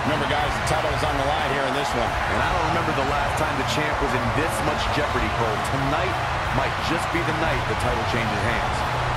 Remember, guys, the title is on the line here in this one. And I don't remember the last time the champ was in this much jeopardy, Cole. Tonight might just be the night the title changes hands.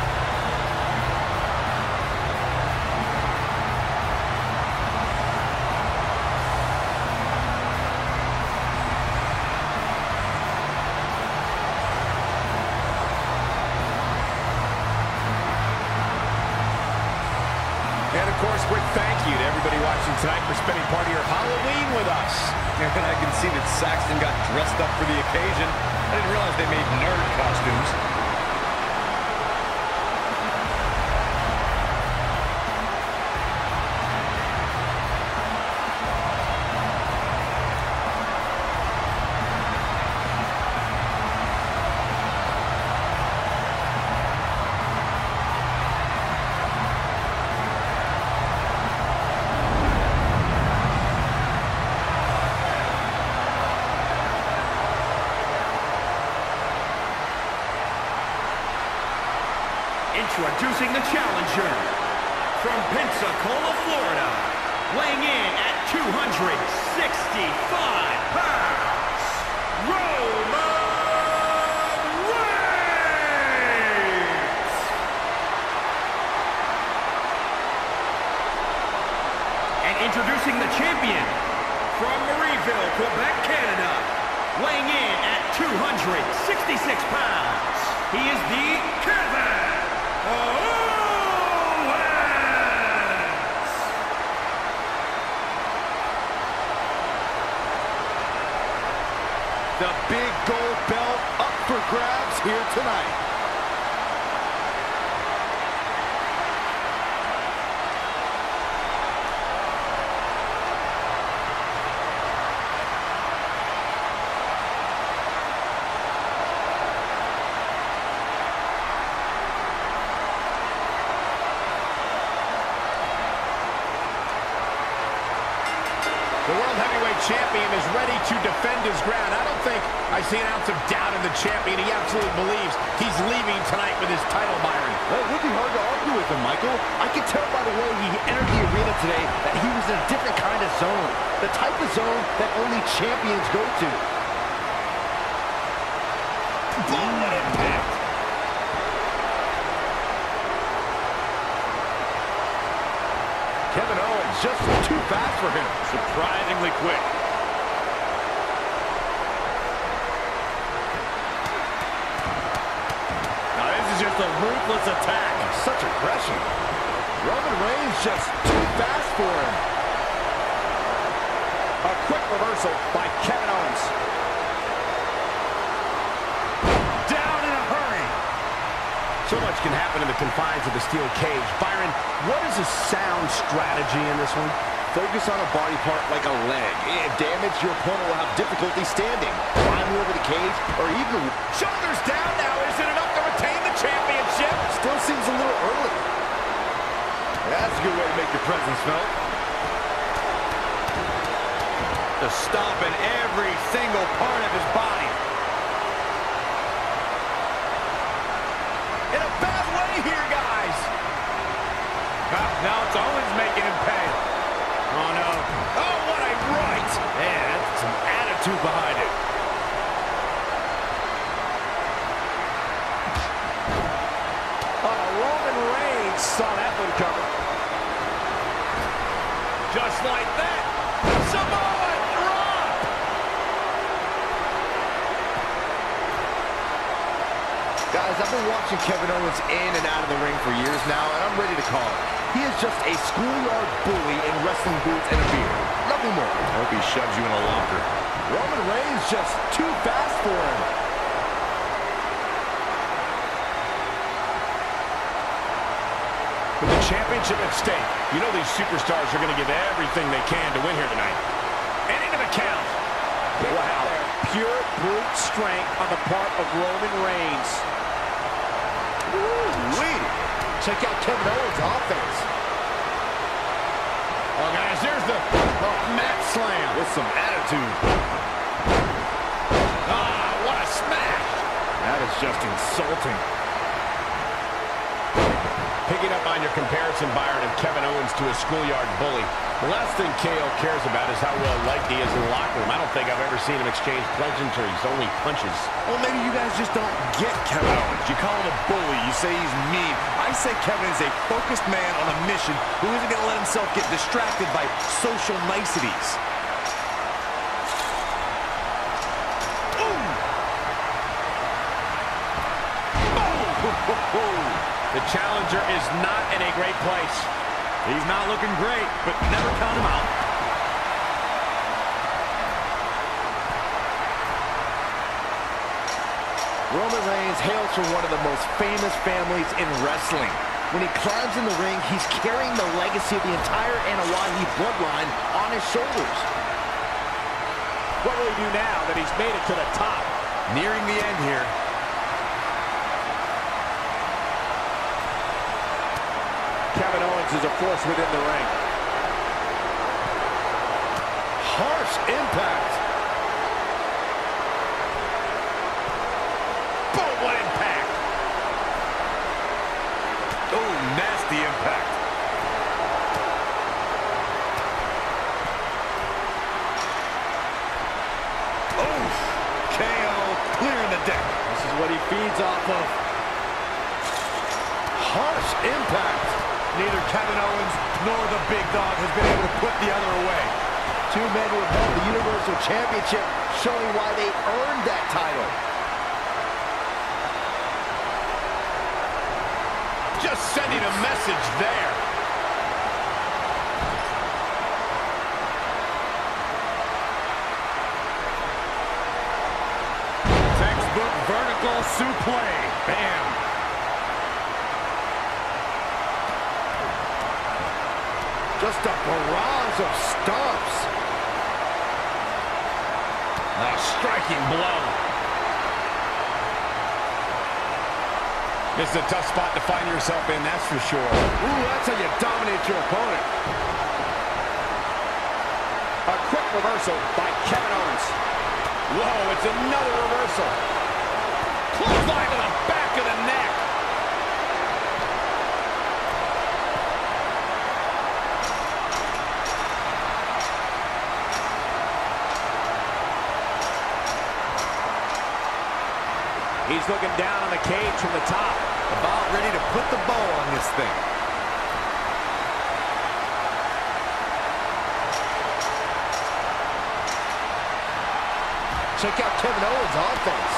And, of course, quick thank you to everybody watching tonight for spending part of your Halloween with us. And I can see that Saxton got dressed up for the occasion. I didn't realize they made nerd costumes. Introducing the challenger from Pensacola, Florida, weighing in at 265 pounds, Roman Reigns! And introducing the champion from Marieville, Quebec, Canada, weighing in at 266 pounds, he is the Kevin Owens! The big gold belt up for grabs here tonight. The World Heavyweight Champion is ready to defend his ground. I don't think I see an ounce of doubt in the champion. He absolutely believes he's leaving tonight with his title, Byron. Well, it would be hard to argue with him, Michael. I could tell by the way he entered the arena today that he was in a different kind of zone. The type of zone that only champions go to. Boom, what impact! Kevin Owens just too fast for him. Surprisingly quick. Now this is just a ruthless attack. Such aggression. Roman Reigns just too fast for him. A quick reversal by Kevin Owens. Down in a hurry. So much can happen in the confines of the steel cage. Byron, what is a sound strategy in this one? Focus on a body part like a leg. If damaged, your opponent will have difficulty standing, climbing over the cage, or even... Shoulders down now. Is it enough to retain the championship? Still seems a little early. That's a good way to make your presence felt. The stomp in every single part of his body. In a bad way here, guys. Now it's Owens making him pay. Oh, no. Oh, what a right. Man, that's some attitude behind it. Roman Reigns saw that one coming. Just like that. Samoa drop. Guys, I've been watching Kevin Owens in and out of the ring for years now, and I'm ready to call it. He is just a schoolyard bully in wrestling boots and a beard. Nothing more. I hope he shoves you in a locker. Roman Reigns just too fast for him. With the championship at stake, you know these superstars are going to give everything they can to win here tonight. And into the count. Wow. Pure brute strength on the part of Roman Reigns. Woo-wee. Check out Kevin Owens' offense. Oh, guys, there's the mat slam. With some attitude. Ah, what a smash. That is just insulting. Picking up on your comparison, Byron, of Kevin Owens to a schoolyard bully, the last thing KO cares about is how well liked he is in the locker room. I don't think I've ever seen him exchange pleasantries, only punches. Well, maybe you guys just don't get Kevin Owens. You call him a bully, you say he's mean. I say Kevin is a focused man on a mission who isn't going to let himself get distracted by social niceties. The challenger is not in a great place. He's not looking great, but never count him out. Roman Reigns hails from one of the most famous families in wrestling. When he climbs in the ring, he's carrying the legacy of the entire Anoa'i bloodline on his shoulders. What will he do now that he's made it to the top? Nearing the end here. Kevin Owens is a force within the ring. Harsh impact. Boom, what impact! Oh, nasty impact. Oh, KO clearing the deck. This is what he feeds off of. Harsh impact. Neither Kevin Owens nor the Big Dog has been able to put the other away. Two men who have held the Universal Championship, showing why they earned that title. Just sending a message there. Textbook vertical suplex. Bam. Just a barrage of stomps. A striking blow. This is a tough spot to find yourself in, that's for sure. Ooh, that's how you dominate your opponent. A quick reversal by Kevin Owens. Whoa, it's another reversal. Clothesline to the back of the neck. He's looking down on the cage from the top. About ready to put the bow on this thing. Check out Kevin Owens' offense.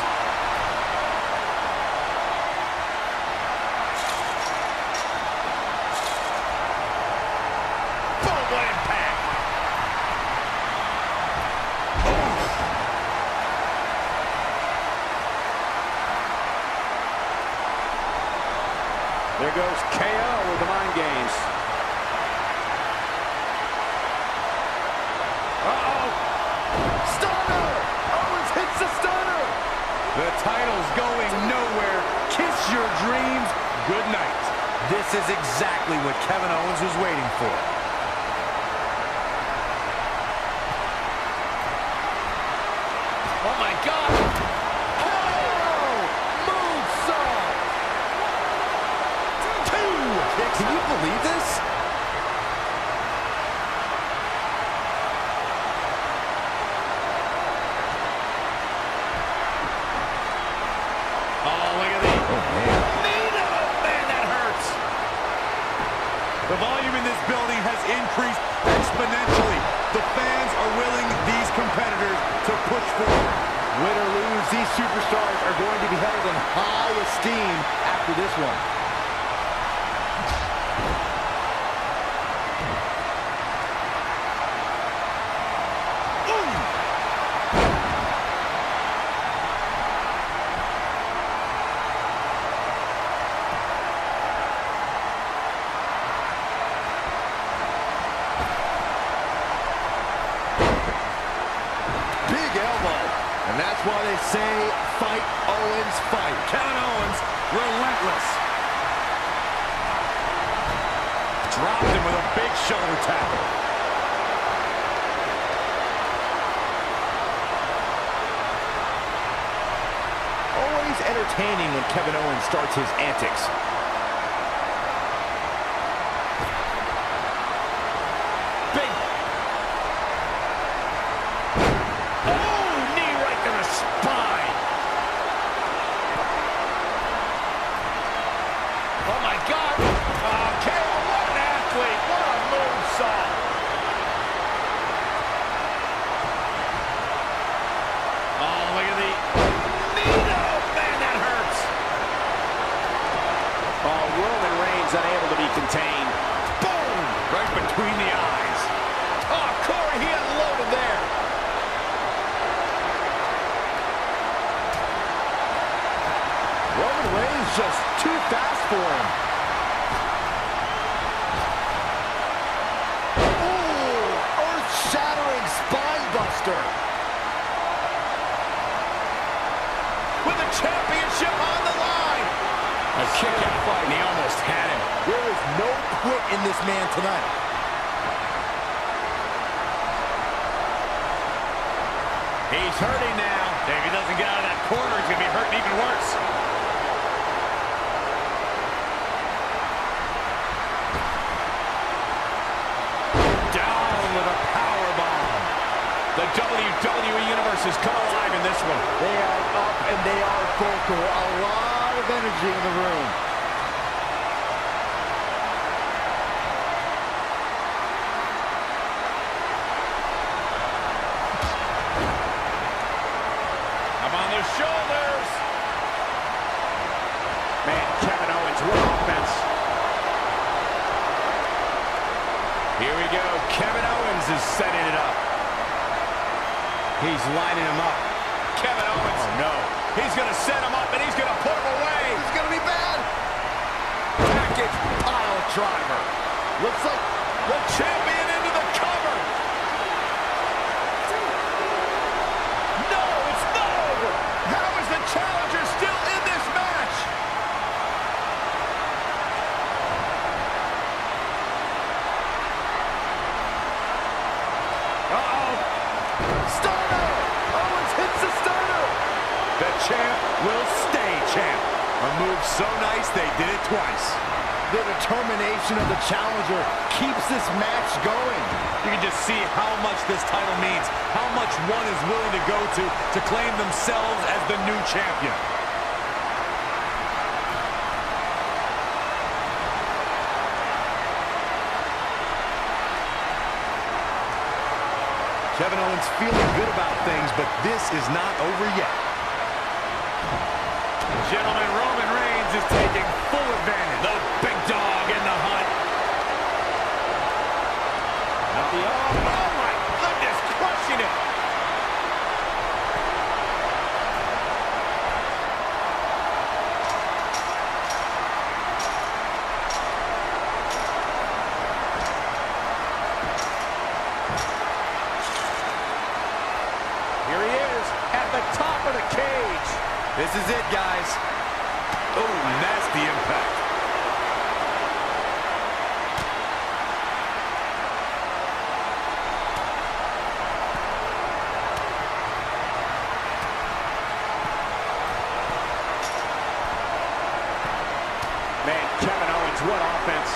Boom, what impact. There goes KO with the mind games. Uh-oh. Stunner! Owens hits the stunner! The title's going nowhere. Kiss your dreams. Good night. This is exactly what Kevin Owens was waiting for. Oh my God! Can you believe this? Oh, look at these. Oh, man. Man, that hurts. The volume in this building has increased exponentially. The fans are willing these competitors to push forward. Win or lose, these superstars are going to be held in high esteem after this one. And that's why they say, fight Owens, fight. Kevin Owens, relentless. Dropped him with a big shoulder tackle. Always entertaining when Kevin Owens starts his antics. monster. With the championship on the line. A kick out fight, and he almost had him. There is no quit in this man tonight. He's hurting now. If he doesn't get out of that corner, he's going to be hurting even worse. Down with a powerbomb. The WWE Universe has come alive in this one. They are up and they are vocal. A lot of energy in the room. Up on the shoulders. Man, Kevin Owens, what offense. Here we go. Kevin Owens is setting it up. He's lining him up. Kevin Owens. Oh, no. He's going to set him up, and he's going to put him away. It's going to be bad. Package pile driver. Looks like the champion into the cover. No, it's not over. How is the challenger still in this match? Uh-oh. Stunner. Owens hits the stunner. The champ will stay champ. A move so nice they did it twice. The determination of the challenger keeps this match going. You can just see how much this title means, how much one is willing to go to claim themselves as the new champion. Kevin Owens feeling good about things, but this is not over yet. Gentlemen, Roman Reigns is taking full advantage. The big dog in the hunt. Out the arm. Oh, my goodness, crushing it. Here he is at the top of the cage. This is it, guys. Oh, nasty impact. Man, Kevin Owens, what offense.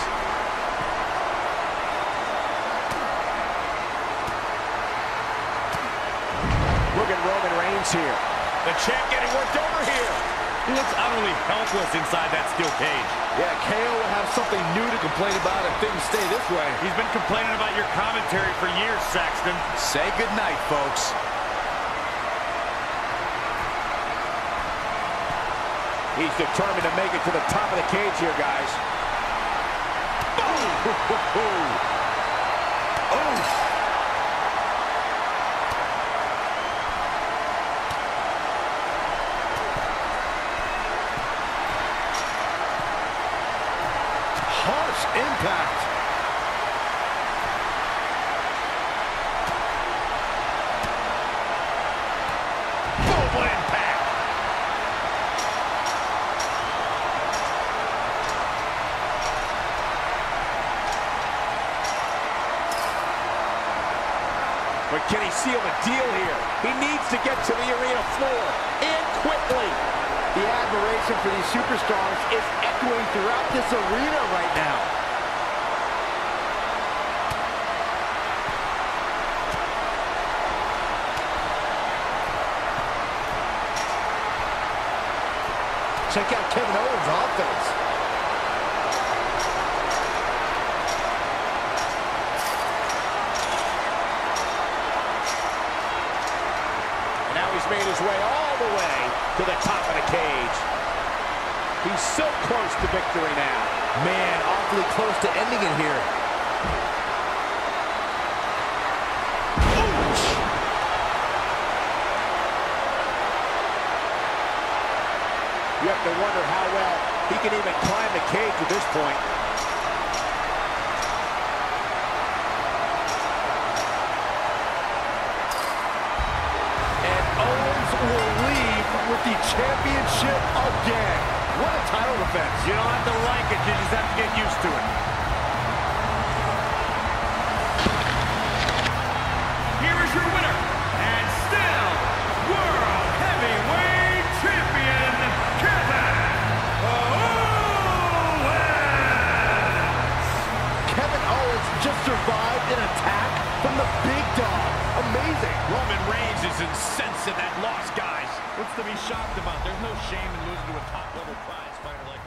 Look at Roman Reigns here. The champ getting worked over here. He looks utterly helpless inside that steel cage. Yeah, KO will have something new to complain about if things stay this way. He's been complaining about your commentary for years, Saxton. Say goodnight, folks. He's determined to make it to the top of the cage here, guys. Oh! Harsh impact. Boom, impact. But can he seal the deal here? He needs to get to the arena floor, and quickly. The admiration for these superstars is echoing throughout this arena right now. Check out Kevin Owens' offense. And now he's made his way all the way to the top of the cage. He's so close to victory now. Man, awfully close to ending it here. You have to wonder how well he can even climb the cage at this point. the championship again. What a title defense. You don't have to like it, you just have to get used to it. Here is your winner, and still World Heavyweight Champion, Kevin Owens! Kevin Owens just survived an attack from the big dog. Amazing. Roman Reigns is incensed at that loss, guys. What's to be shocked about? There's no shame in losing to a top-level prize fighter like